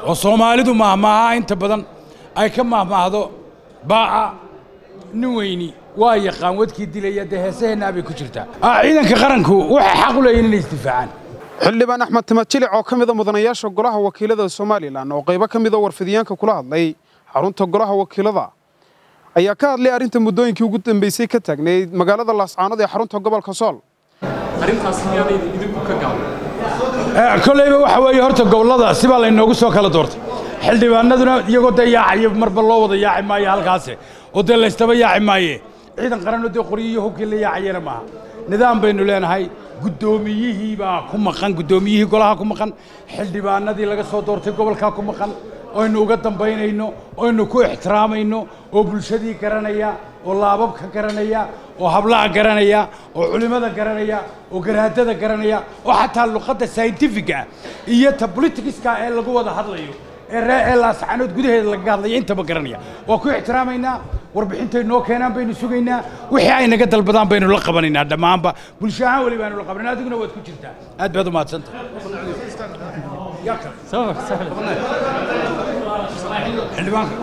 وصوماليدو مهما أنت بدن أي كم مهما هذا باع نويني ويقان ودك الدلية ده سهنا بكشرته إذا كقرنكو وحقول إن الاستفعان xildhibaan Axmed Timajili oo kamid ah mudanayaasha golaha wakiilada Soomaaliland oo qayb kamid ah warfidiyaanka kula hadlay xarunta golaha wakiilada ayaa ka hadlay arinta muddooyinkii ugu dambeysay ka taagnay magaalada Laascaanood ee xarunta gobolka Sool arintaas miyaanay idinku ka gaabay koleyba waxa weeye horta gobolada si baa la inoogu soo kala doortay xildhibaanaduna iyagoo dayaacay marba loo wada yaaci maayo halkaas oo la istaba yaaci maayo ciidan qaran oo qoriyo hubkii la yaacayna maaha nidaam baynu leenahay guddoomiyihii baa ku maqan guddoomiyihii golaha ku maqan xildhibaanadii laga soo doortay gobolka ku maqan oo aynu uga dambeynayno oo aynu ku ixtiraamayno oo bulshadii garanaya oo laababka garanaya oo hablaha garanaya oo culimada garanaya oo garaadada garanaya oo xataa luqadda scientific iyo ta politicska ee lagu wada hadlayo ee Laascaanood gudaheeda laga hadlayo intaba garanaya waa ku ixtiraamayna warbixintay noo keenaan baynu sugaynaa wixii ay naga dalbadaan baynu la qabanaynaa dhamaanba bulshada wali baynu la qabanaynaa adiguna waad ku jirtaa aad baad u mahadsantahay xildhibaanka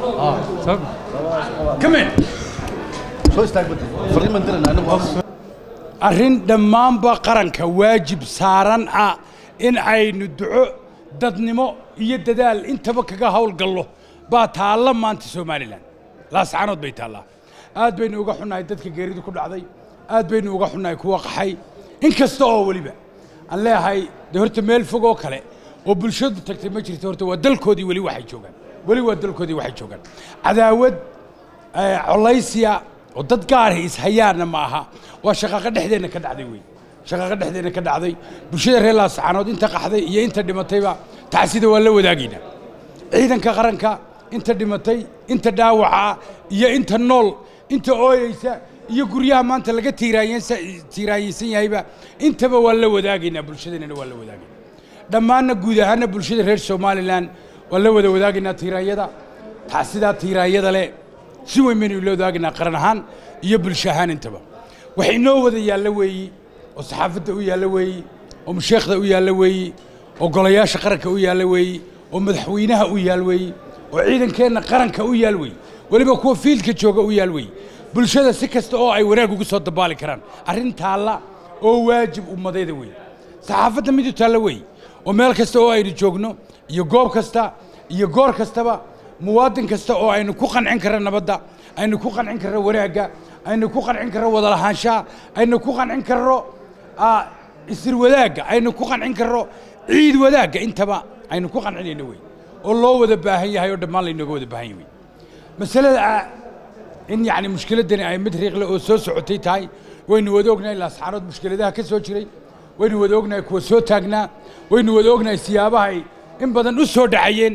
كمان شو استقبلت فريق من درنا أنا arrin dhammaanba qaranka waajib saaran ah in aynu duco dadnimo iyo dadaal intaba kaga hawlgallo baa taalla maanta Soomaaliland Laascaanood bay taallaa aad baynu uga xunnahay dadka geeridu ku dhacday aad baynu uga xunnahay kuwa qaxay inkasta oo waliba aan leeyahay horta meel fog oo kale oo bulshadu tagtay ma jirto horta waa dalkoodii wali waxay joogaan cadaawad colaysiya oo dad gaar ah is hayaana ma aha waa shaqaqa dhexdeena ka dhacday bulshada reer Laascaanood inta qaxday iyo inta dhimatayba taasida waa la wadaagayna ciidanka qaranka inta dhimatay inta dhaawaca iyo inta nool inta ooyaysa iyo guryaha maanta laga tiiraayaysan yahayba intaba waa la wadaagayna bulshadeenana waa la wadaagayna dhammaanna guud ahaanna bulshada reer Soomaaliland waa la wada wadaagayna tiiraayada taasida tiiraayada leh si weyn baynu la wadaagayna qaran ahaan iyo bulsho ahaan intaba wax inoo wada yaalla weeyi oo saxaafadda u yaalla weeyi oo musheekhda u yaalla weeyi oo golayaasha qaranka u yaalla weeyi oo madaxweynaha u yaal weeyi oo ciidankeena qaranka u yaal weeyi waliba kuwa fiilka jooga u yaal weeyi bulshada si kasta oo ay wanaag ugu soo dabaali karaan arrin taalla oo waajib ummadeeda weeyi saxaafadda mid u taalla weeyi oo meel kasta oo aynu joogno iyo goob kasta iyo goor kastaba muwaadin kasta oo aynu ku qancin karno nabadda aynu ku qancin karno wanaagga aynu ku qancin karno wada lahaanshaha aynu ku qancin karno isir wadaagga aynu ku qancin karno ciid wadaagga intaba aynu ku qancinayno weey oo loo wada baahan yahay oo dhammaan la inooga wada baahan yahay masalada in yani mushkiladani ay mid riiqle oo soo socotay tahay waynu wada ognahay Laascaanood mushkiladaha ka soo jiray waynu wada ognahay kuwa soo taagnaa waynu wada ognahay siyaabaha ay in badan u soo dhacayeen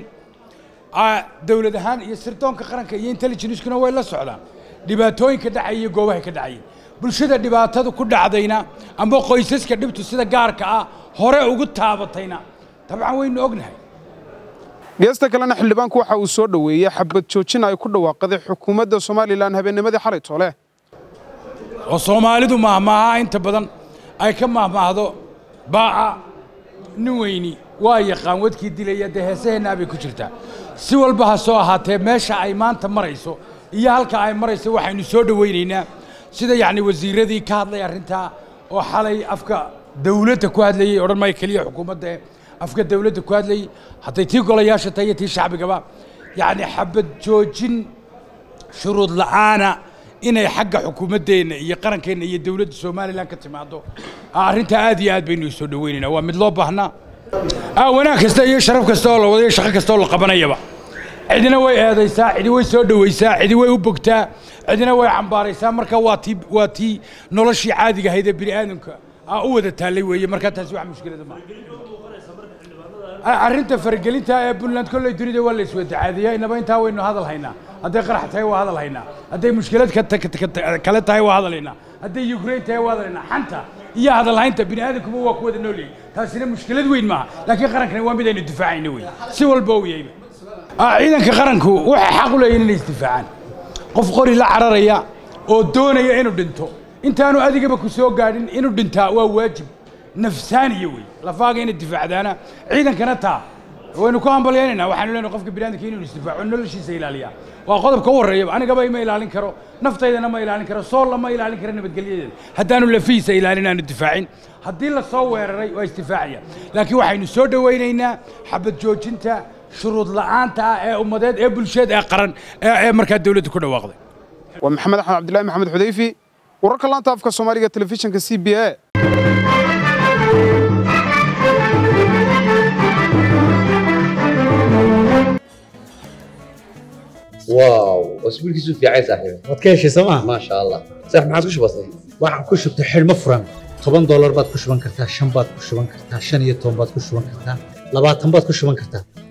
dawlad ahaan iyo sirdoonka qaranka iyo intelligence-kuna way la socdaan dhibaatooyinka dhacay iyo goobaha ka dhacay bulshada dhibaatada ku dhacdayna ama qoysaska dhibtu sida gaarka ah hore ugu taabatayna tabcan waynu ognahay geesta kalena xildhibaanku waxa uu soo dhaweeyay xabad joojin ay ku dhawaaqday xukuumadda Soomaaliland habeennimadii xalay toole oo Soomaalidu mahma inta badan ay ka mahmaahdo baa nuweyni waa yaqaan wadkii dilaya deheesahena bay ku jirtaa si walba ha soo ahaatee meesha ay maanta marayso iyo halka ay marayso waxaynu soo dhaweynaynaa sida yani wasiiradii ka hadlay arrinta oo xalay afka dawladda ku hadlayay oran may kaliya xukuumadda afka dawladda ku hadlayay haday tii golayaasha tahay tii shacbigaba yani xabad joojin shuruud la'aana inay xagga xukuumaddeena iyo qarankeena iyo dawladda Soomaaliland ka timaado arrinta aad iyo aad baynu soo dhaweynaynaa waa mid loo baahnaa wanaag kasta iyo sharaf kasta oo la wadayo shaqo kasta oo la qabanayaba cidina way eedaysaa cidi way soo dhawaysaa cidi way u bogtaa cidina way cambaaraysaa marka waa tii noloshii caadiga ahayd ee bini'aadamka u wada taallay weeye marka taasi wax mushkilada ma arrinta faragelinta ee Puntland kolley dunida waa la iswadacaadiyay inaba intaa waynu hadal haynaa hadday qarax tahay waa hadal haynaa hadday mushkilad kale tahay waa hadal haynaa hadday Ukraine tahay waa hadal haynaa xanta iyo hadal haynta bini'aadamku waa ku wada noolay taasina mushkilad weyn ma laakiin qarankana waa mid aynu difaacayno weey si walba uu yahay ciidanka qaranku waxa xaq u leeyahay inay isdifaacaan qof qori la cararaya oo doonaya inuu dhinto intaanu adigaba ku soo gaadhin inuu dhintaa waa waajib nafsaaniye weey lafaaga inay difaacdaana ciidankana taa waynu ku hambalyeynayna waxaanu leenahay qofka bini'aadamka inuu isdifaaco noloshiisa ilaaliya waa qodobka u horeeya anigaba ma ilaalin karo naftaydana ma ilaalin karo sool ma ilaalin karo nabadgelyadeeda haddaanu lafiisa ilaalin aanu difaacin haddii la soo weeraray waa isdifaacaya laakiin waxaynu soo dhawaynaynaa xabad joojinta shuruud la'aanta ee ummadeed ee bulsheed ee qaran ee markaa dawladdu ku dhawaaqday waa maxamed axmed cabdilaahi maxamed xudayfi wararka laanta afka Soomaaliga telefishinka CBA واو واسبوعك في عايز صاحبي wadkeeshi Soomaa ما شاء الله صح ما عادش بسيط waxaan ku shubtay xilmo furan $10 baad ku shuban kartaa 5 baad ku shuban kartaa 15 baad ku shuban kartaa 20 baad ku shuban kartaa